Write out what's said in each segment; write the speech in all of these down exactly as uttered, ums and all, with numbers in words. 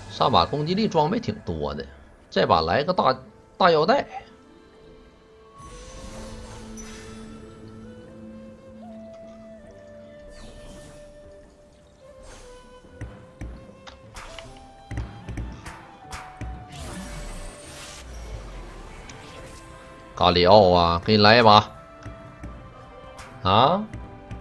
上把攻击力装备挺多的，这把来个大大腰带。咖里奥啊，给你来一把啊！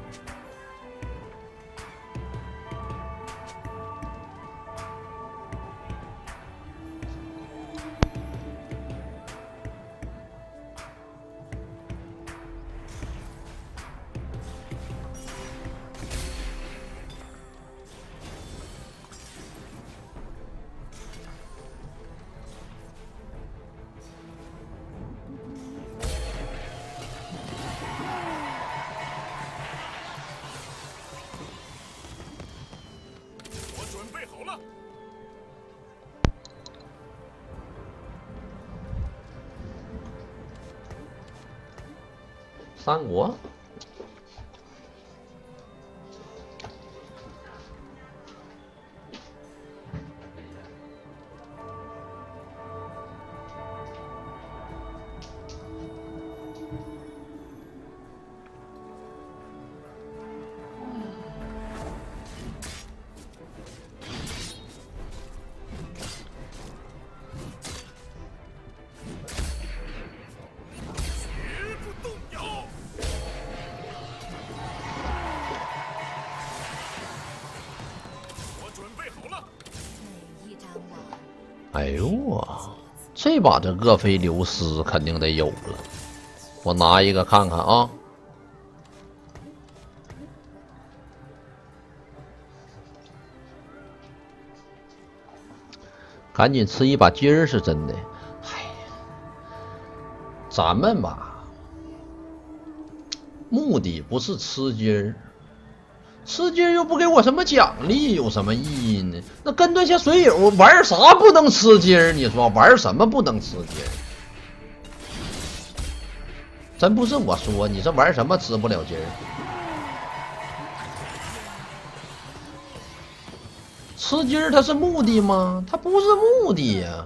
三国。哎呦啊！这把这厄菲流斯肯定得有了，我拿一个看看啊。赶紧吃一把金儿是真的。哎呀，咱们吧，目的不是吃金儿。吃金又不给我什么奖励，有什么意义呢？那跟这些水友玩啥不能吃金？你说玩什么不能吃金？真不是我说，你这玩什么吃不了金？吃金它是目的吗？它不是目的呀。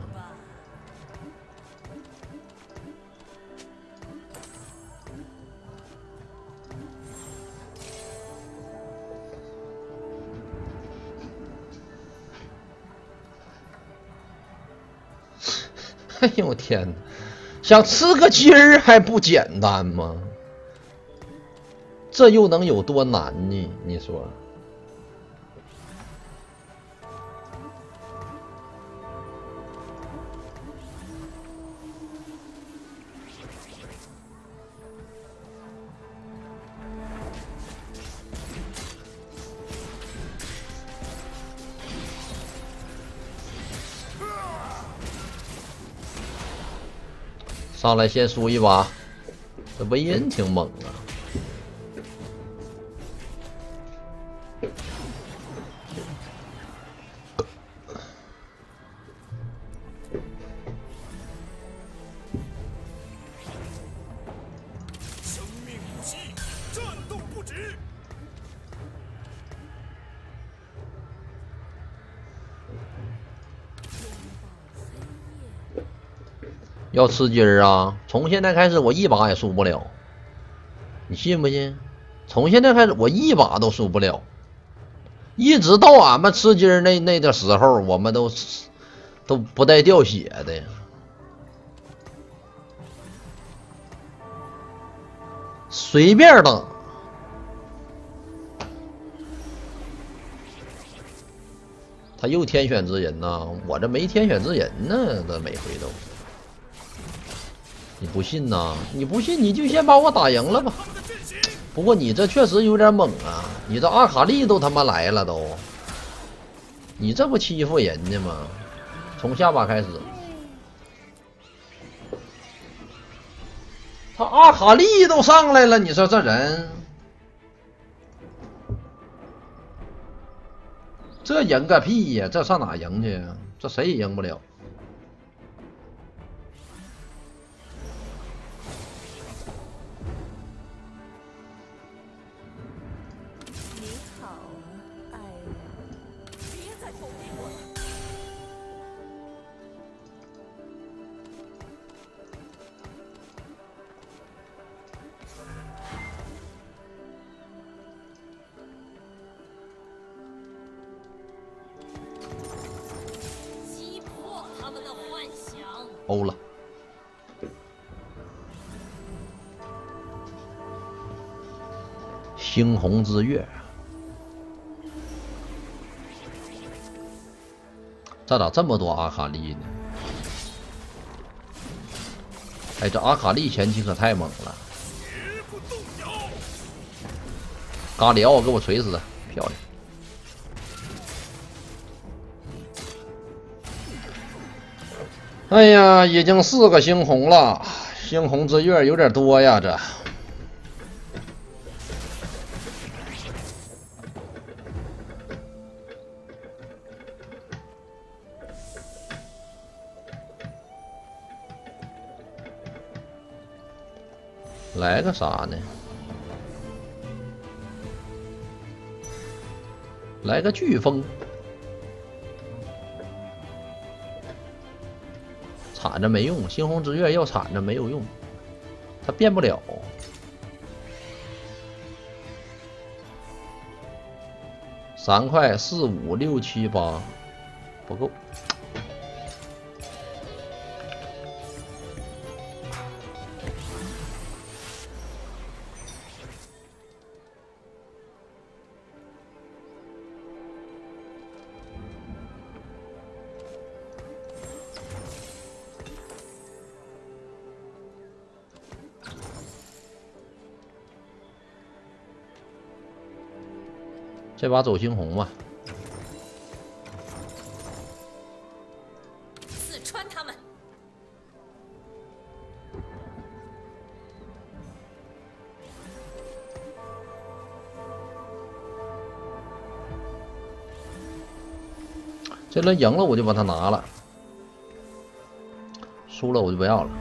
哎呦我天哪！想吃个鸡儿还不简单吗？这又能有多难呢？你说？上来先输一把，这维恩挺猛啊！ 生命不息，战斗不止。 要吃鸡儿啊！从现在开始，我一把也输不了，你信不信？从现在开始，我一把都输不了，一直到俺们吃鸡儿那那个时候，我们都都不带掉血的。随便等。他又天选之人呐，我这没天选之人呢，这每回都。你不信呐？你不信你就先把我打赢了吧。不过你这确实有点猛啊！你这阿卡丽都他妈来了都，你这不欺负人家吗？从下把开始，他阿卡丽都上来了，你说这人，这赢个屁呀！这上哪赢去呀？这谁也赢不了。 欧了。猩红之月，这咋这么多阿卡丽呢？哎，这阿卡丽前期可太猛了！咖喱奥给我锤死他，漂亮！哎呀，已经四个猩红了，猩红之月有点多呀，这。来个啥呢？来个飓风，铲着没用。猩红之月要铲着没有用，它变不了。三块四五六七八不够。这把走猩红吧， 刺穿他们。 这轮赢了我就把它拿了，输了我就不要了。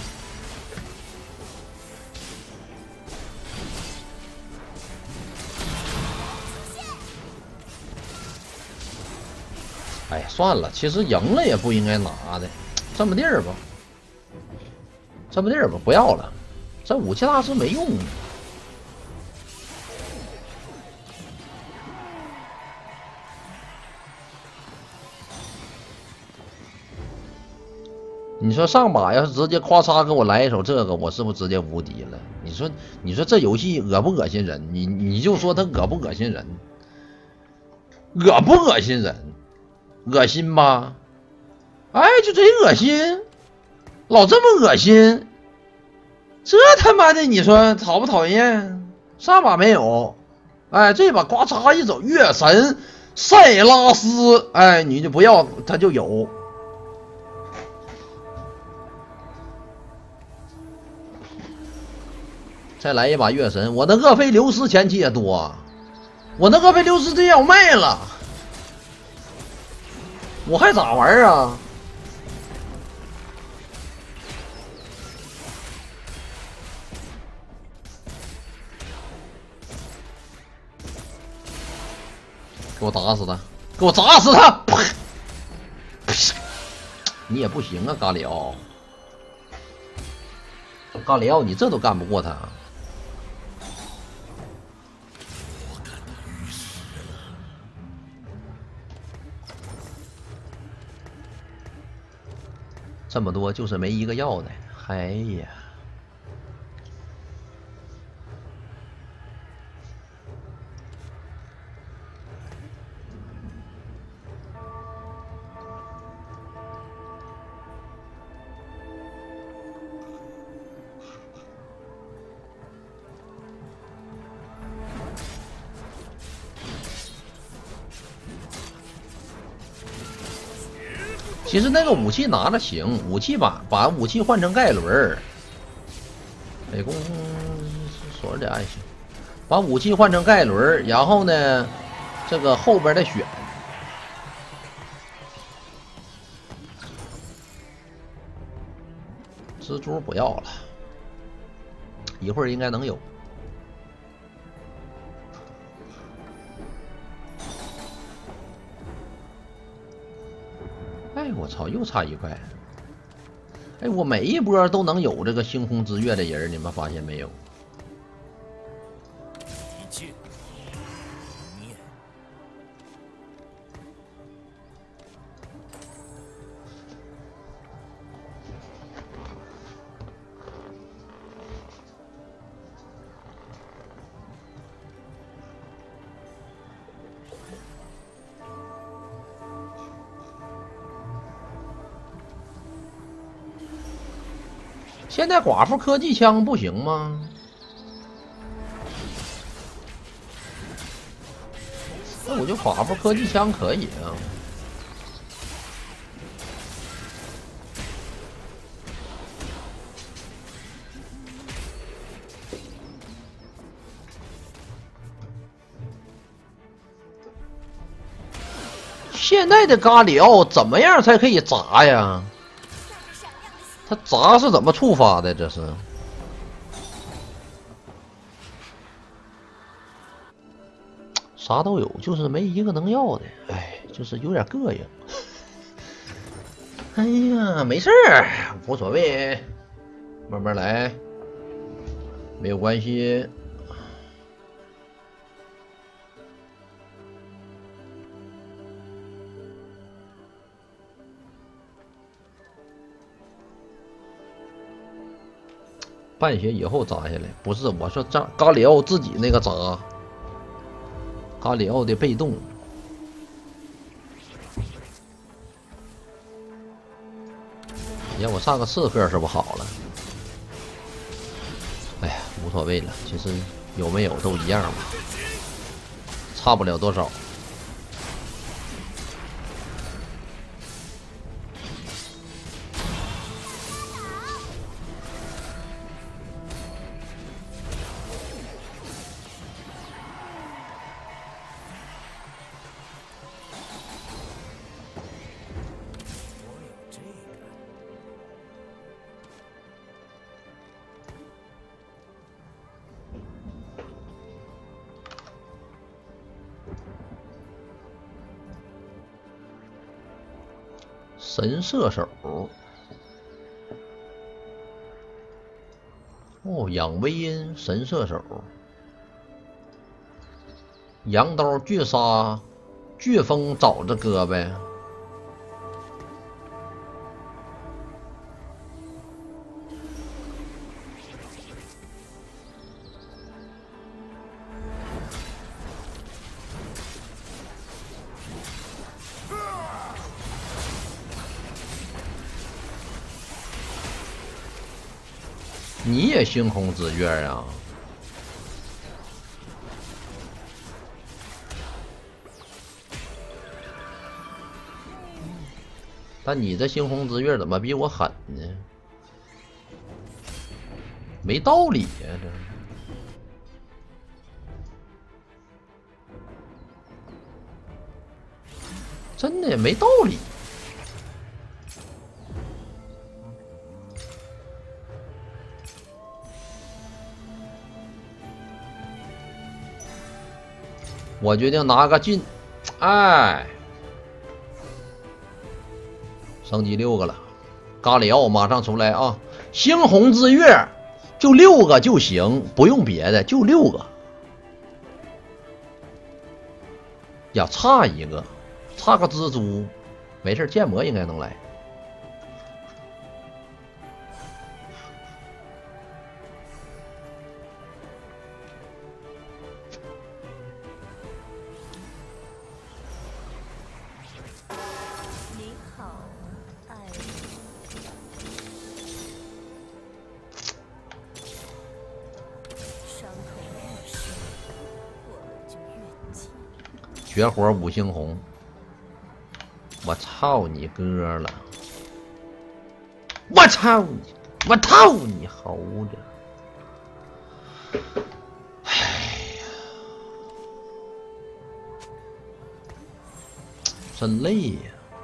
哎，算了，其实赢了也不应该拿的，这么地儿吧，这么地儿吧，不要了，这武器大师没用。你说上把要是直接咔嚓给我来一手这个，我是不是直接无敌了？你说，你说这游戏恶不恶心人？你你就说它恶不恶心人？恶不恶心人？恶心吧？哎，就贼恶心，老这么恶心，这他妈的你说讨不讨厌？上把没有，哎，这把呱嚓一走，月神塞拉斯，哎，你就不要他就有。再来一把月神，我的厄菲流失前期也多，我那厄菲流失这要卖了。我还咋玩啊？给我打死他！给我砸死他！啪！你也不行啊，咖喱奥！咖喱奥，你这都干不过他。这么多就是没一个要的，哎呀！其实那个武器拿着行，武器把把武器换成盖伦，美工锁着点爱情，把武器换成盖伦，然后呢，这个后边的选蜘蛛不要了，一会儿应该能有。哎，我操，又差一块！哎，我每一波都能有这个星空之月的人，你们发现没有？ 一切灭。 现在寡妇科技枪不行吗？那我就寡妇科技枪可以啊。现在的咖里奥怎么样才可以砸呀？他砸是怎么触发的？这是啥都有，就是没一个能要的。哎，就是有点膈应。哎呀，没事儿，无所谓，慢慢来，没有关系。半血以后砸下来，不是我说扎咖里奥自己那个砸，咖里奥的被动。你让我上个刺客是不好了？哎呀，无所谓了，其实有没有都一样嘛，差不了多少。神射手，哦，养威音神射手，羊刀巨杀，飓风找着哥呗。你也星空之月啊？但你这星空之月怎么比我狠呢？没道理呀、啊，这真的没道理。我决定拿个进，哎，升级六个了，咖里奥马上出来啊！猩红之月就六个就行，不用别的，就六个。呀，差一个，差个蜘蛛，没事，剑魔应该能来。绝活五星红，我操你哥了！我操你！我操你猴子！哎呀，真累呀！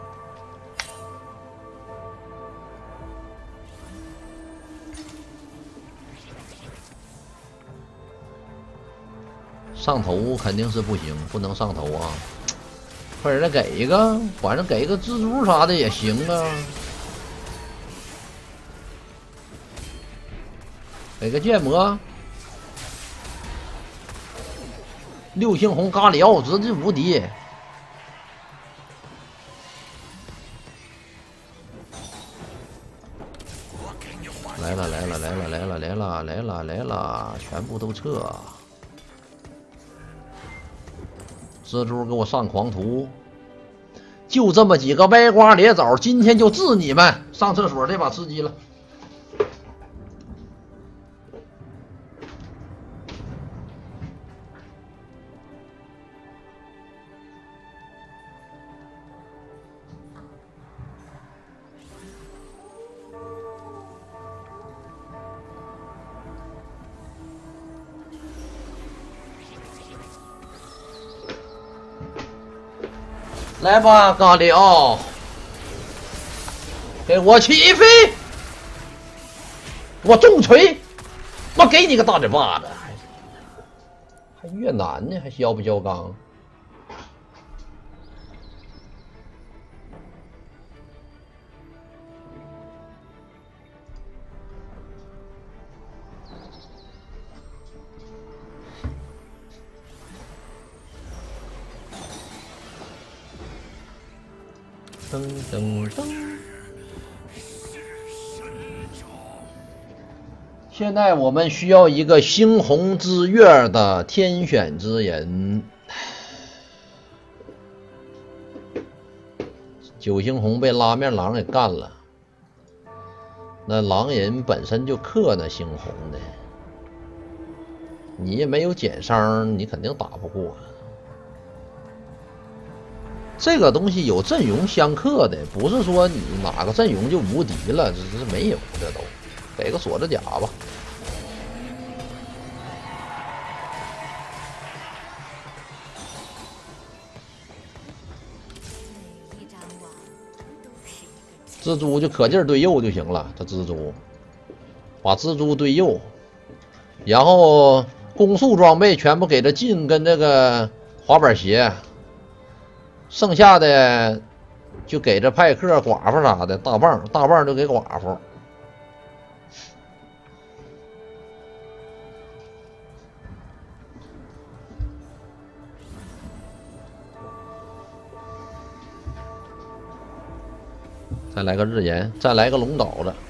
上头肯定是不行，不能上头啊！快点再给一个，反正给一个蜘蛛啥的也行啊。给个剑魔，六星红咖里奥直接无敌。来了来了来了来了来了来了来了，全部都撤。蜘蛛给我上狂徒，就这么几个歪瓜裂枣，今天就治你们！上厕所这把吃鸡了。 来吧，咖喱奥，给我起飞！我重锤！我给你个大嘴巴子！还还越南呢，还削不削钢？噔噔噔！现在我们需要一个猩红之月的天选之人。九星红被拉面狼给干了，那狼人本身就克那猩红的，你也没有减伤，你肯定打不过。这个东西有阵容相克的，不是说你哪个阵容就无敌了，这这没有，这都给个锁子甲吧。蜘蛛就可劲儿对右就行了，这蜘蛛把蜘蛛对右，然后攻速装备全部给他进跟这个滑板鞋。剩下的就给这派克、寡妇啥的，大棒大棒就给寡妇。再来个日炎，再来个龙岛子。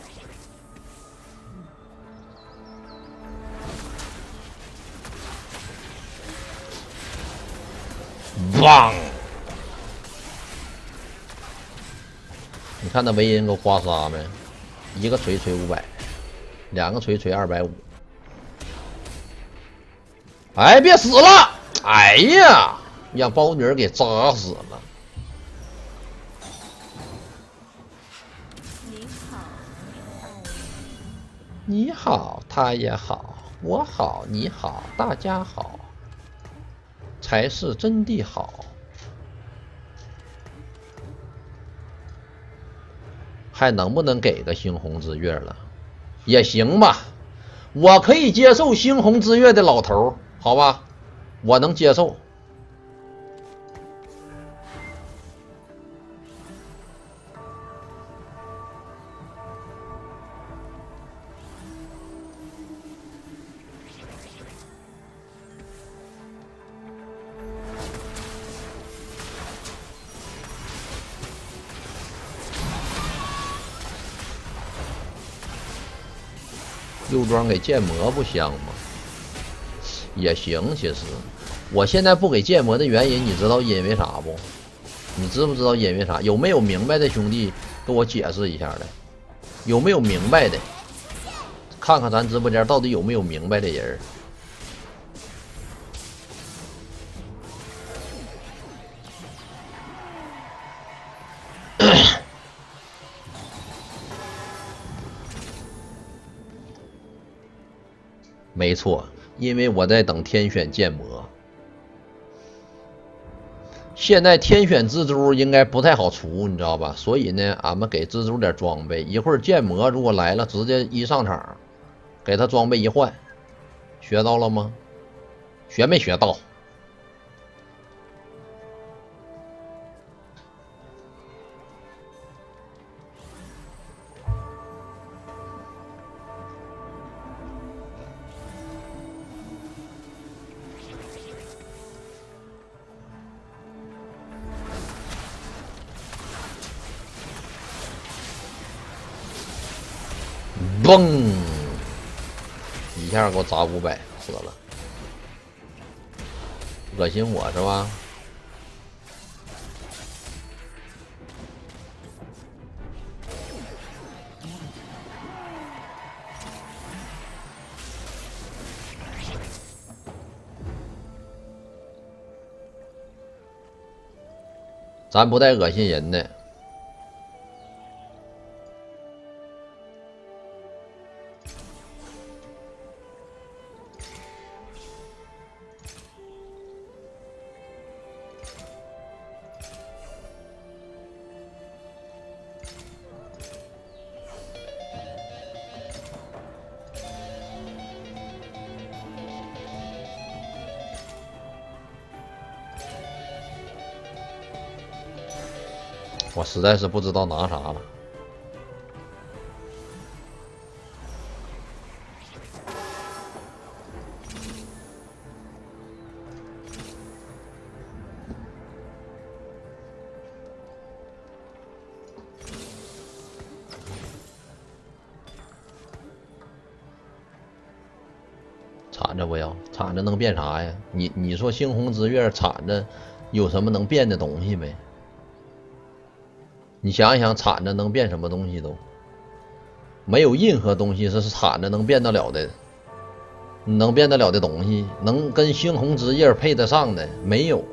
棒！你看那维恩给我刮痧没？一个锤锤五百，两个锤锤二百五。哎，别死了！哎呀，让包女儿给扎死了。你好，他也好，我好，你好，大家好，才是真的好。还能不能给个猩红之月了？也行吧，我可以接受猩红之月的老头，好吧，我能接受。右装给剑魔不香吗？也行，其实我现在不给剑魔的原因，你知道因为啥不？你知不知道因为啥？有没有明白的兄弟给我解释一下的？有没有明白的？看看咱直播间到底有没有明白的人？没错，因为我在等天选剑魔。现在天选蜘蛛应该不太好出，你知道吧？所以呢，俺们给蜘蛛点装备。一会儿剑魔如果来了，直接一上场，给他装备一换。学到了吗？学没学到？嘣！一下给我砸五百，死了，恶心我是吧？咱不带恶心人的。 我实在是不知道拿啥了。铲子不要，铲子能变啥呀？你你说猩红之月铲子有什么能变的东西没？你想一想，铲子能变什么东西都没有，任何东西是铲子能变得了的，能变得了的东西，能跟猩红之夜配得上的没有。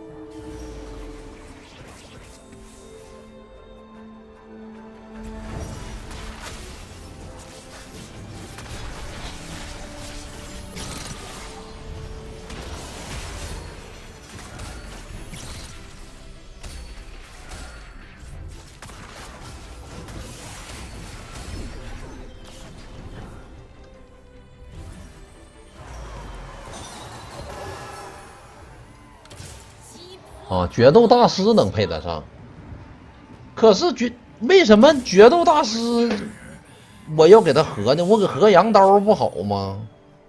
啊，决斗大师能配得上，可是决为什么决斗大师我要给他合呢？我给合羊刀不好吗？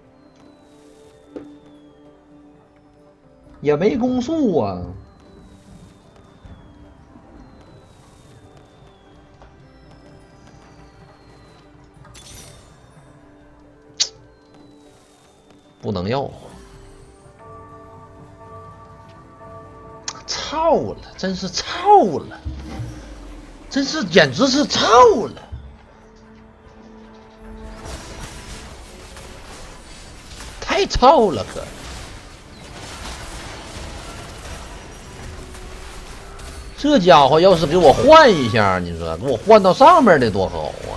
也没攻速啊。不能要。操了，真是操了，真是简直是操了，太操了可。这家伙要是给我换一下，你说给我换到上面的多好啊！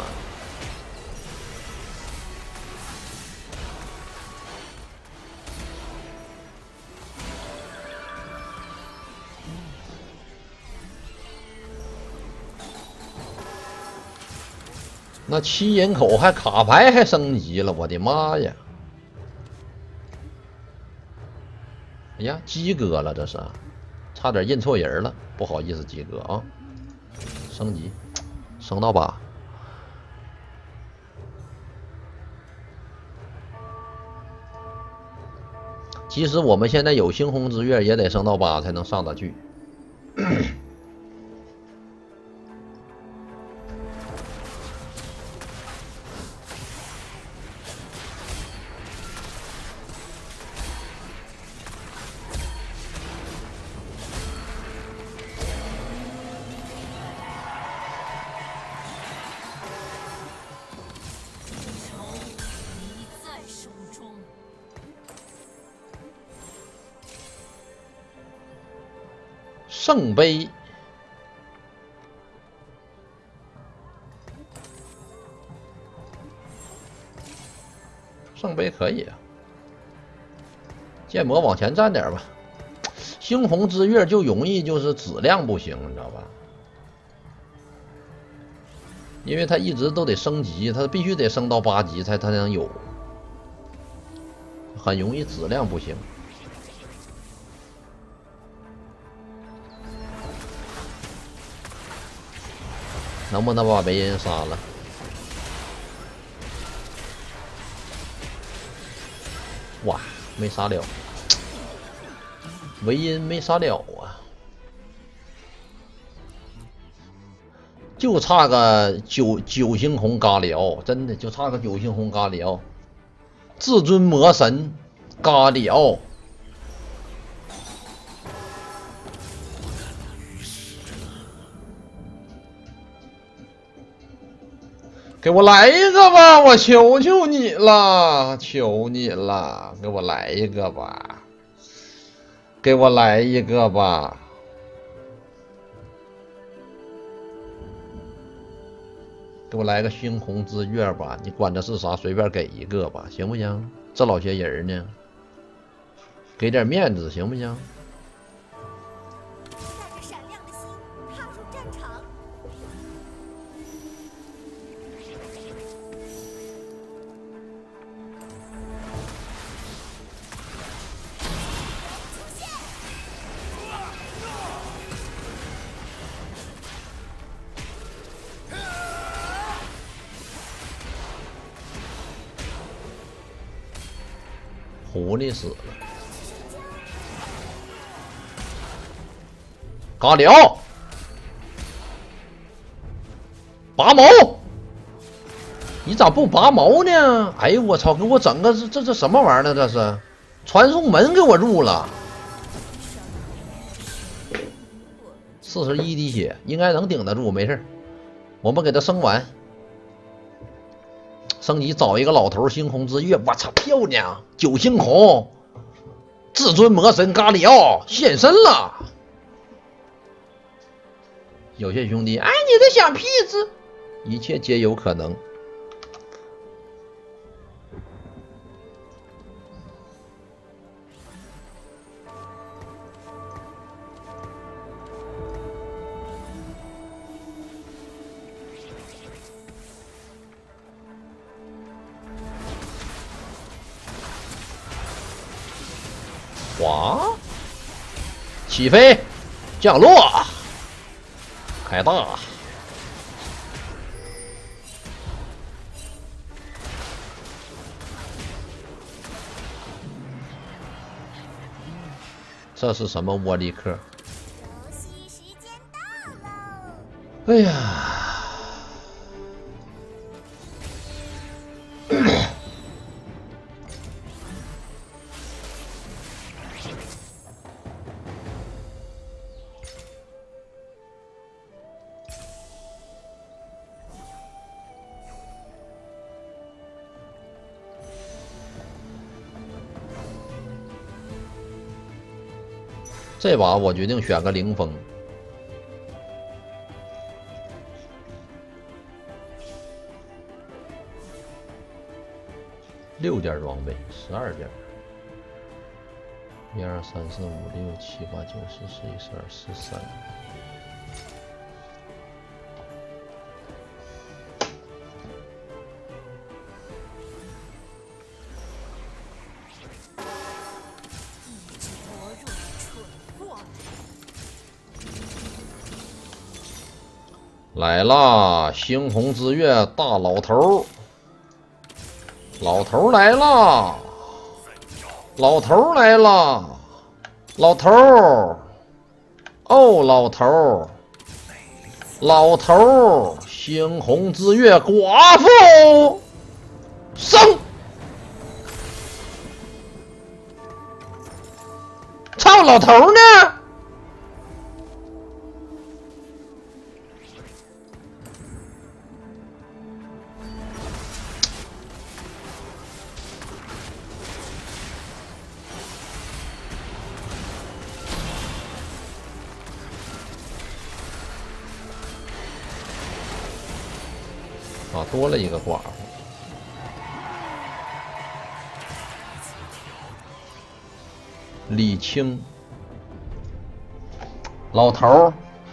那七人口还卡牌还升级了，我的妈呀！哎呀，鸡哥了，这是差点认错人了，不好意思，鸡哥啊，升级升到八。即使我们现在有猩红之月，也得升到八才能上得去。圣杯，圣杯可以啊。剑魔往前站点吧。猩红之月就容易就是质量不行，你知道吧？因为它一直都得升级，它必须得升到八级才才能有，很容易质量不行。能不能把维恩杀了？哇，没杀了，维恩没杀了啊，就差个九九星红嘎辽，真的就差个九星红嘎辽，至尊魔神嘎辽。给我来一个吧，我求求你了，求你了，给我来一个吧，给我来一个吧，给我来个猩红之月吧，你管它是啥，随便给一个吧，行不行？这老些人呢，给点面子行不行？ 狐狸死了，嘎了，拔毛，你咋不拔毛呢？哎呦我操！给我整个这这这什么玩意儿呢？这是传送门给我入了，四十一滴血应该能顶得住，没事。我们给他升完，升级找一个老头星空之月，我操，漂亮！九星红，至尊魔神咖里奥现身了。有些兄弟，哎，你在想屁子？一切皆有可能。滑，起飞，降落，开大。这是什么窝里克？哎呀！这把我决定选个灵风，六件装备，十二件，一二三四五六七八九十十一十二十三。来啦！猩红之月大老头，老头来啦！老头来啦！老头，哦，老头，老头，猩红之月寡妇生，操，老头呢？啊，多了一个寡妇。李青，老头儿，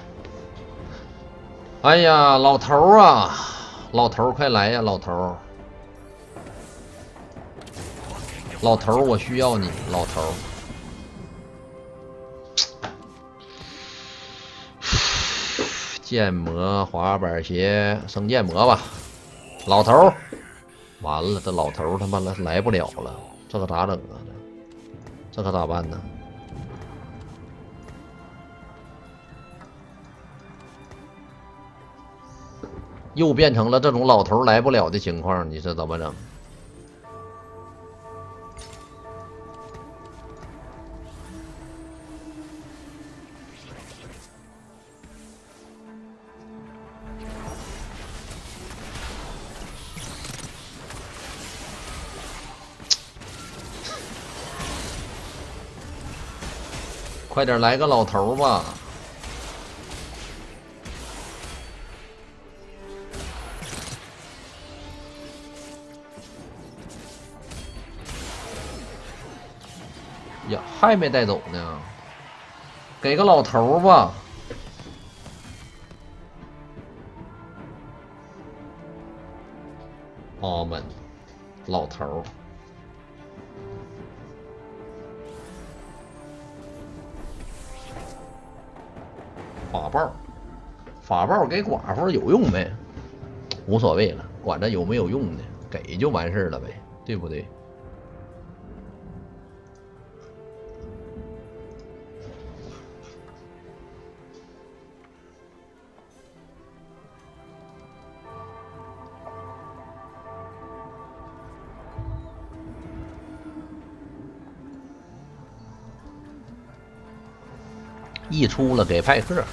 哎呀，老头儿啊，老头儿快来呀，老头儿，老头儿，我需要你，老头儿。剑魔滑板鞋升剑魔吧，老头儿，完了，这老头儿他妈来来不了了，这可咋整啊？这可咋办呢？又变成了这种老头儿来不了的情况，你这怎么整？快点来个老头吧！呀，还没带走呢，给个老头吧！澳门老头。法宝，法宝给寡妇有用没？无所谓了，管它有没有用呢，给就完事儿了呗，对不对？ 溢出了给派克，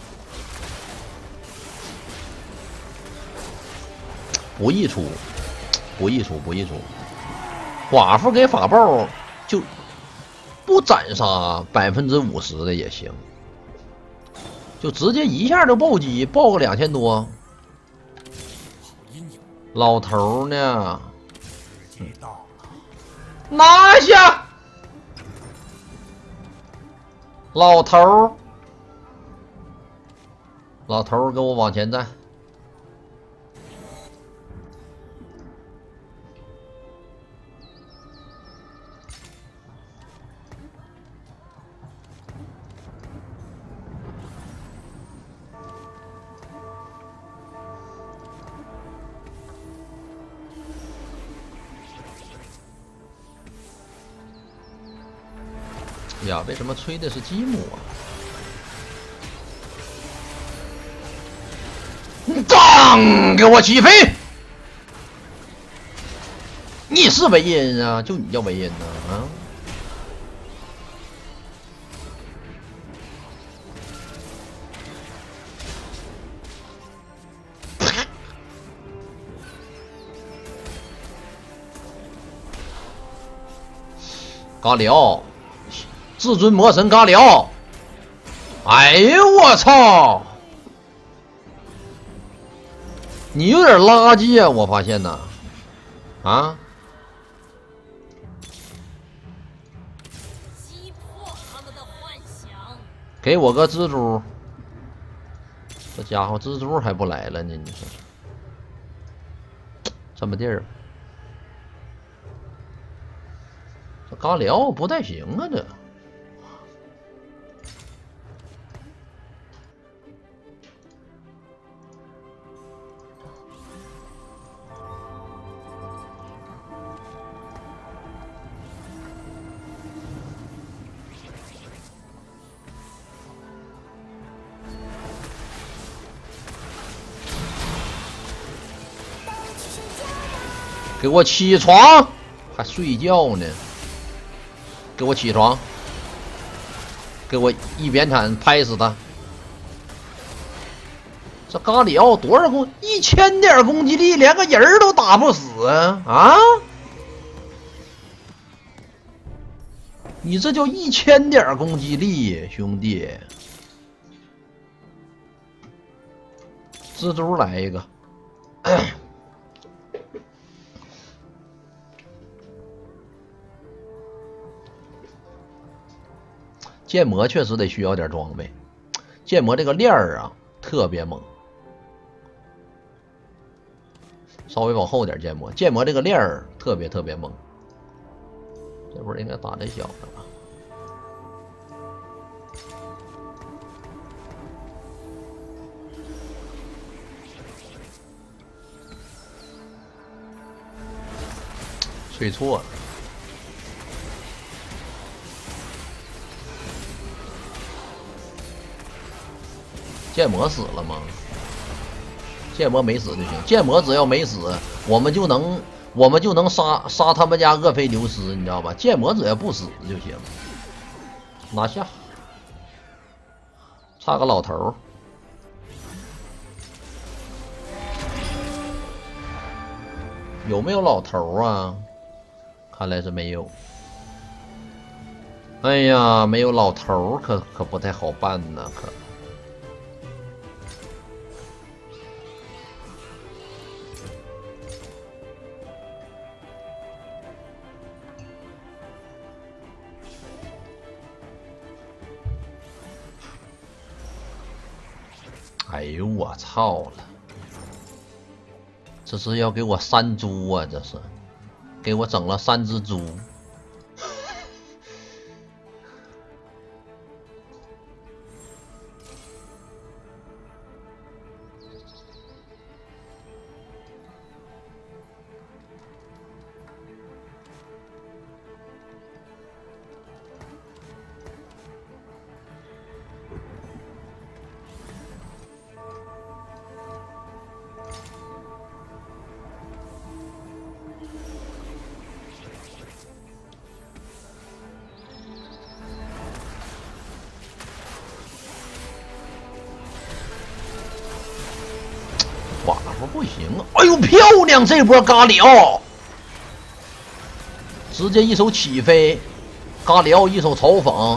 不溢出，不溢出，不溢出。寡妇给法爆就不斩杀百分之五十的也行，就直接一下就暴击，爆个两千多。老头呢？拿下！老头，老头，给我往前站！呀，为什么吹的是积木啊？当，给我起飞！你是维恩啊？就你叫维恩呢？啊？嘎里奥，至尊魔神嘎里奥！哎呦我操！你有点垃圾啊！我发现呐，啊！ 击破他们的幻想。 给我个蜘蛛！这家伙蜘蛛还不来了呢？你说这么地儿，这嘎里奥不太行啊！这。给我起床！还睡觉呢？给我起床！给我一扁铲拍死他！这嘎里奥多少攻？一千点攻击力，连个人儿都打不死啊！啊！你这叫一千点攻击力，兄弟！蜘蛛来一个。剑魔确实得需要点装备，剑魔这个链儿啊特别猛，稍微往后点剑魔，剑魔这个链儿特别特别猛，这会儿应该打这小子吧。睡错了。剑魔死了吗？剑魔没死就行。剑魔只要没死，我们就能我们就能杀杀他们家厄斐琉斯，你知道吧？剑魔只要不死就行。拿下，差个老头儿。有没有老头儿啊？看来是没有。哎呀，没有老头儿可可不太好办呢，可。哎呦我操了！这是要给我三猪啊！这是给我整了三只猪。 寡妇不行啊！哎呦，漂亮！这波咖里奥直接一手起飞，咖里奥一手嘲讽。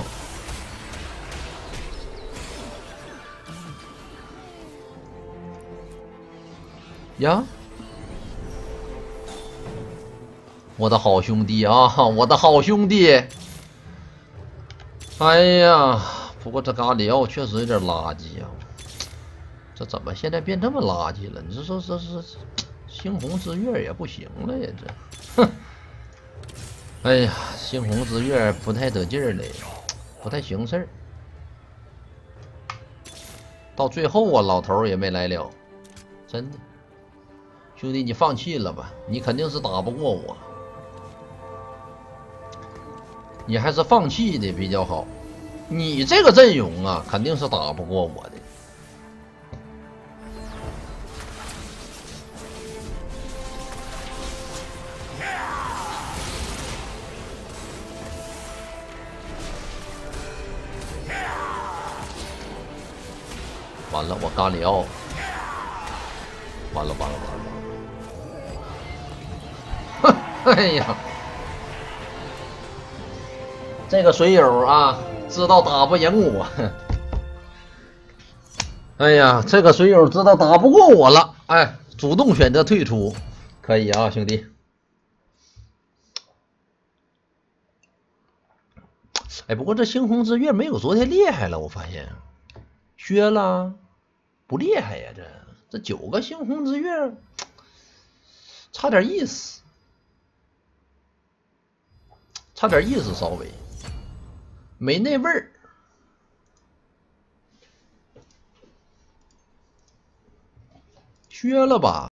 呀，我的好兄弟啊，我的好兄弟！哎呀，不过这咖里奥确实有点垃圾啊。这怎么现在变这么垃圾了？你说这是猩红之月也不行了呀，这，哼！哎呀，猩红之月不太得劲儿了，不太行事儿。到最后啊，老头儿也没来了，真的，兄弟，你放弃了吧？你肯定是打不过我，你还是放弃的比较好。你这个阵容啊，肯定是打不过我的。完了，我咖里奥，完了完了完了！哼，哎呀，这个水友啊，知道打不赢我。哎呀，这个水友知道打不过我了，哎，主动选择退出，可以啊，兄弟。哎，不过这猩红之月没有昨天厉害了，我发现削了。不厉害呀，这这九个猩红之月，差点意思，差点意思，稍微没那味儿。削了吧。